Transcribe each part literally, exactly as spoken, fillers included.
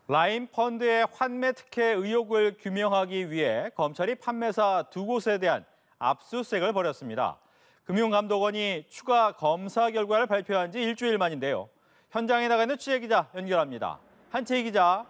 라인펀드의 환매 특혜 의혹을 규명하기 위해 검찰이 판매사 두 곳에 대한 압수수색을 벌였습니다. 금융감독원이 추가 검사 결과를 발표한 지 일주일 만인데요. 현장에 나가 있는 취재기자 연결합니다. 한채희 기자.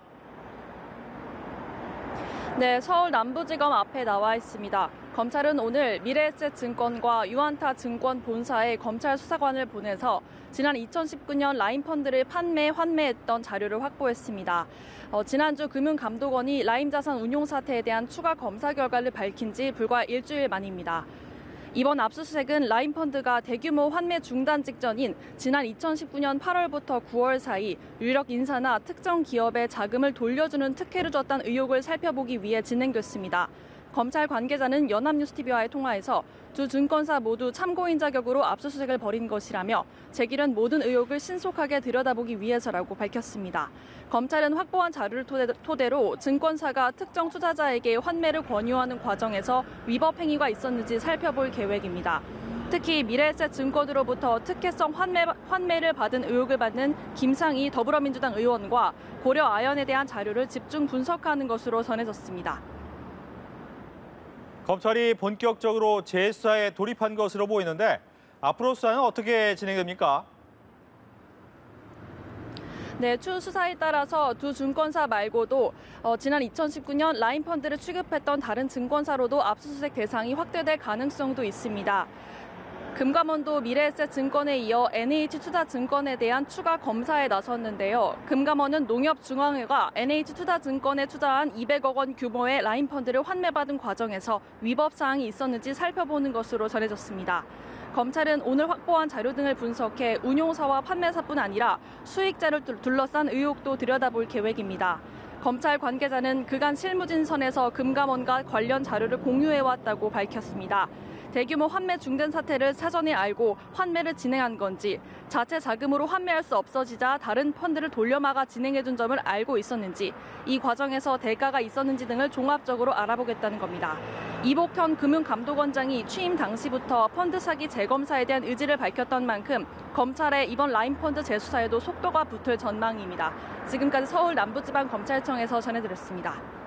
네, 서울 남부지검 앞에 나와 있습니다. 검찰은 오늘 미래에셋증권과 유안타 증권 본사에 검찰 수사관을 보내서 지난 이천십구 년 라인펀드를 판매, 환매했던 자료를 확보했습니다. 어, 지난주 금융감독원이 라임자산 운용 사태에 대한 추가 검사 결과를 밝힌 지 불과 일주일 만입니다. 이번 압수수색은 라인펀드가 대규모 환매 중단 직전인 지난 이천십구 년 팔월부터 구월 사이 유력 인사나 특정 기업에 자금을 돌려주는 특혜를 줬다는 의혹을 살펴보기 위해 진행됐습니다. 검찰 관계자는 연합뉴스티비와의 통화에서 두 증권사 모두 참고인 자격으로 압수수색을 벌인 것이라며 제기된 모든 의혹을 신속하게 들여다보기 위해서라고 밝혔습니다. 검찰은 확보한 자료를 토대로 증권사가 특정 투자자에게 환매를 권유하는 과정에서 위법 행위가 있었는지 살펴볼 계획입니다. 특히 미래에셋증권으로부터 특혜성 환매, 환매를 받은 의혹을 받는 김상희 더불어민주당 의원과 고려 아연에 대한 자료를 집중 분석하는 것으로 전해졌습니다. 검찰이 본격적으로 재수사에 돌입한 것으로 보이는데 앞으로 수사는 어떻게 진행됩니까? 네, 추후 수사에 따라서 두 증권사 말고도 어, 지난 이천십구 년 라인펀드를 취급했던 다른 증권사로도 압수수색 대상이 확대될 가능성도 있습니다. 금감원도 미래에셋증권에 이어 엔에이치투자증권에 대한 추가 검사에 나섰는데요. 금감원은 농협중앙회가 엔에이치투자증권에 투자한 이백억 원 규모의 라인펀드를 환매받은 과정에서 위법 사항이 있었는지 살펴보는 것으로 전해졌습니다. 검찰은 오늘 확보한 자료 등을 분석해 운용사와 판매사뿐 아니라 수익자를 둘러싼 의혹도 들여다볼 계획입니다. 검찰 관계자는 그간 실무진선에서 금감원과 관련 자료를 공유해왔다고 밝혔습니다. 대규모 환매 중단 사태를 사전에 알고 환매를 진행한 건지, 자체 자금으로 환매할 수 없어지자 다른 펀드를 돌려막아 진행해준 점을 알고 있었는지, 이 과정에서 대가가 있었는지 등을 종합적으로 알아보겠다는 겁니다. 이복현 금융감독원장이 취임 당시부터 펀드 사기 재검사에 대한 의지를 밝혔던 만큼 검찰의 이번 라인펀드 재수사에도 속도가 붙을 전망입니다. 지금까지 서울 남부지방검찰청에서 전해드렸습니다.